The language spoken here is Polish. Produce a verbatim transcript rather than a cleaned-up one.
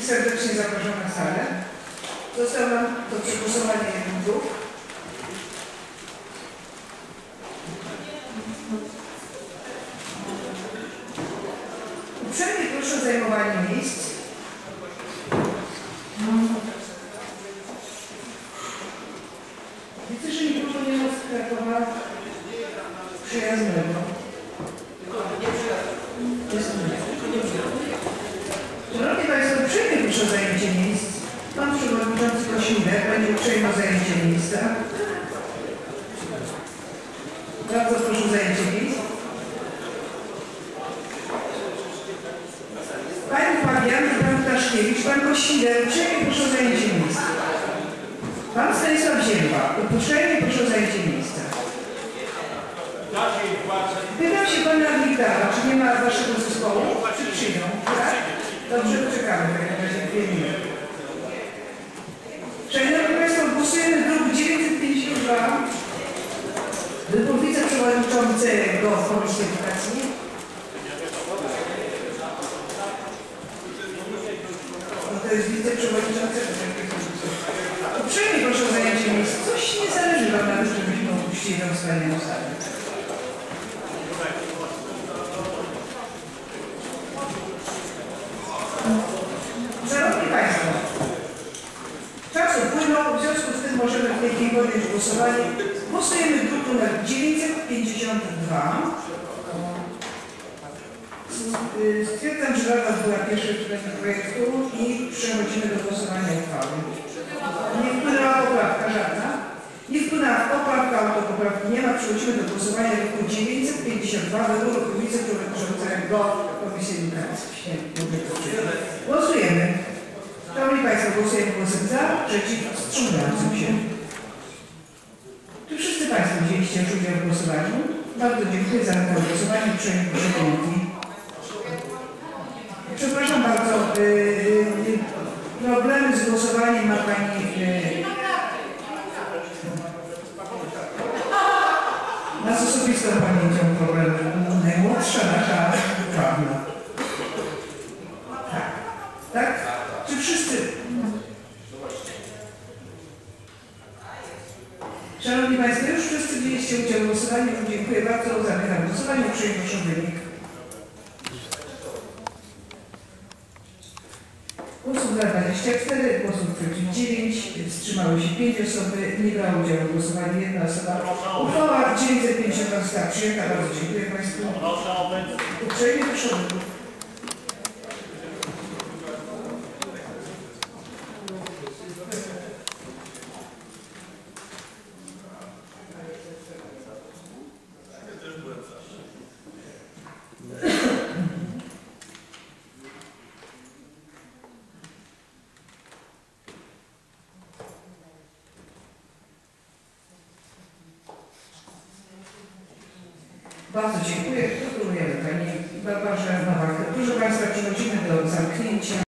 serdecznie zapraszam na salę. Został nam do przegłosowania jeden druk. Uprzejmie proszę o zajmowanie miejsc. Widzę, że nikogo nie ma z Krakowa przyjaznego. Szanowni Państwo, uprzejmie proszę o zajęcie miejsc. Pan Przewodniczący Kosiłek będzie uprzejmy o zajęcie miejsca. Bardzo proszę o zajęcie miejsc. Pani Fabian, Pan Taszkiewicz, Pan Kosiłek, uprzejmie proszę o zajęcie miejsca. Pan Stanisław Zięba, uprzejmie proszę o zajęcie miejsca. Pytam się Pana Wiktora, czy nie ma Waszego zespołu? Czy przyjdą? Tak? Dobrze, poczekamy w takim razie dwie minuty. Szanowni Państwo, głosujemy druk dziewięćset pięćdziesiąt dwa. Wybór wiceprzewodniczącego Komisji Edukacji. No to jest wiceprzewodniczący. Uprzejmie proszę o zajęcie miejsca. Coś nie zależy Wam na tym, żebyśmy opuścili tę wspaniałą salę. Szanowni Państwo, czas upłynął, w związku z tym możemy w tej chwili podjąć głosowanie. Głosujemy druk numer dziewięćset pięćdziesiąt dwa. Stwierdzam, że Rada była pierwsze czytanie projektu i przechodzimy do głosowania uchwały. Nie wpłynęła poprawka żadna. Nie wpłynęła poprawka, autopoprawki nie ma. Przechodzimy do głosowania druku dziewięćset pięćdziesiąt dwa wyboru wiceprzewodniczącego Komisji Edukacji. Głosujemy. Szanowni Państwo, głosujemy głosem za, przeciw, wstrzymującym się. Czy wszyscy Państwo wzięliście udział w głosowaniu? Bardzo dziękuję za to głosowanie. Uprzejmie proszę komórki. Przepraszam bardzo, yy, problemy z głosowaniem ma Pani... Yy, na z osobistą pamięcią problemy. Najmłodsza nasza prawna. Tak. Tak? Czy wszyscy? Szanowni Państwo, już wszyscy wzięliście udział w głosowaniu. Dziękuję bardzo. Zamykam głosowanie. Uprzejmie proszę wynik. Głosów za dwadzieścia cztery, głosów przeciw dziewięć, wstrzymały się pięć osoby, nie brała udziału w głosowaniu jedna osoba. Uchwała dziewięćset pięćdziesiąt została przyjęta. Bardzo dziękuję Państwu. Uprzejmie proszę o wybór. Bardzo dziękuję. Gratulujemy Pani Barbarze Nowak. Proszę Państwa, przechodzimy do zamknięcia.